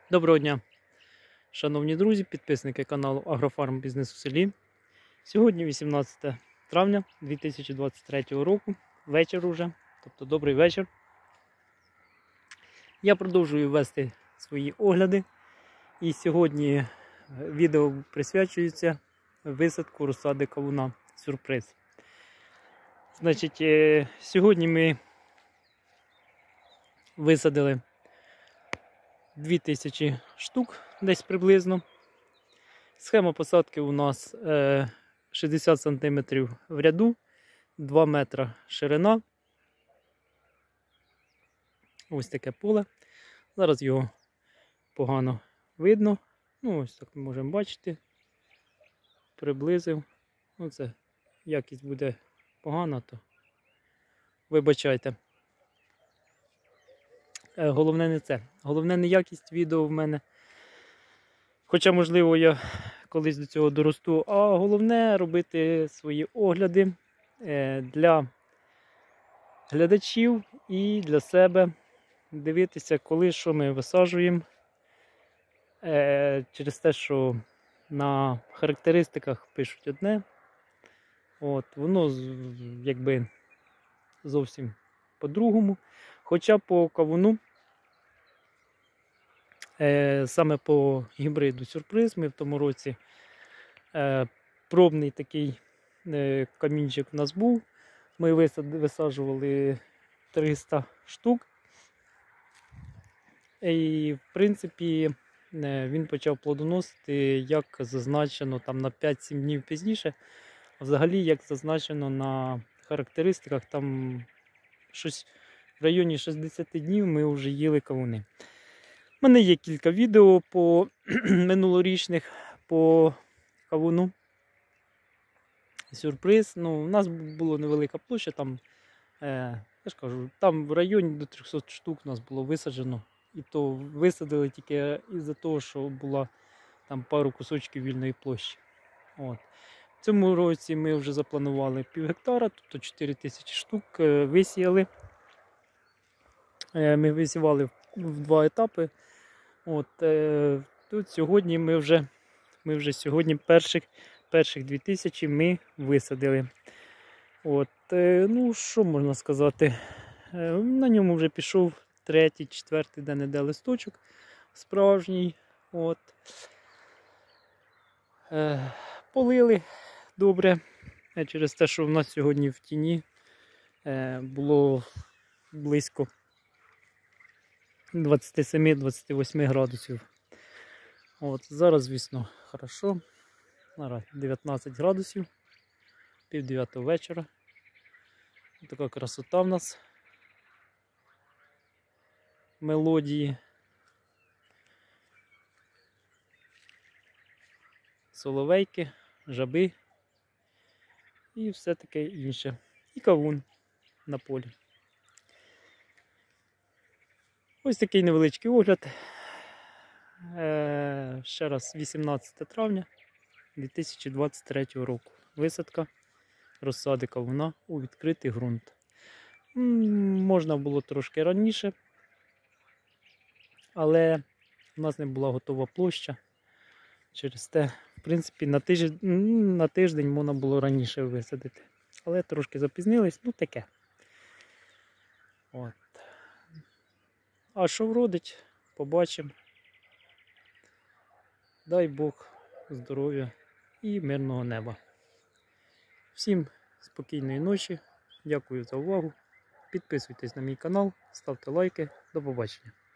Доброго дня, шановні друзі, підписники каналу Агрофарм Бізнес у селі. Сьогодні 18 травня 2023 року, вечір уже, тобто добрий вечір. Я продовжую вести свої огляди і сьогодні відео присвячується висадку розсади кавуна сюрприз. Значить, сьогодні ми висадили 2000 штук десь приблизно. Схема посадки у нас 60 см в ряду, 2 метра ширина. Ось таке поле. Зараз його погано видно. Ну, ось так ми можемо бачити. Приблизив. Оце якість буде погана, то вибачайте. Головне не це. Головне не якість відео в мене. Хоча, можливо, я колись до цього доросту. А головне робити свої огляди для глядачів і для себе. Дивитися, коли що ми висаджуємо. Через те, що на характеристиках пишуть одне. Воно якби зовсім по-другому. Хоча по кавуну, саме по гібриду сюрприз, ми в тому році пробний такий камінчик у нас був. Ми висаджували 300 штук. І в принципі він почав плодоносити, як зазначено там на 5-7 днів пізніше. Взагалі, як зазначено на характеристиках, там щось в районі 60 днів ми вже їли кавуни. У мене є кілька відео по минулорічних по кавуну. Сюрприз. Ну, у нас була невелика площа, там, я ж кажу, там в районі до 300 штук у нас було висаджено. І то висадили тільки із-за того, що була там пару кусочків вільної площі. В цьому році ми вже запланували пів гектара, тобто 4000 штук висіяли. Ми висівали в 2 етапи. Тут сьогодні ми вже сьогодні перших 2000 ми висадили. Ну, що можна сказати? На ньому вже пішов 3-4 де-не-де листочок справжній. Полили добре, через те, що в нас сьогодні в тіні було близько 27-28 градусів. Зараз, звісно, хорошо. Зараз 19 градусів, пів 9 вечора. Така красота в нас. Мелодії. Соловейки, жаби і все таке інше. І кавун на полі. Ось такий невеличкий огляд. Ще раз 18 травня 2023 року. Висадка розсади кавуна у відкритий ґрунт. Можна було трошки раніше, але у нас не була готова площа. Через те, в принципі, на тиждень можна було раніше висадити. Але трошки запізнились, ну таке. А що вродить, побачимо. Дай Бог здоров'я і мирного неба. Всім спокійної ночі, дякую за увагу. Підписуйтесь на мій канал, ставте лайки. До побачення.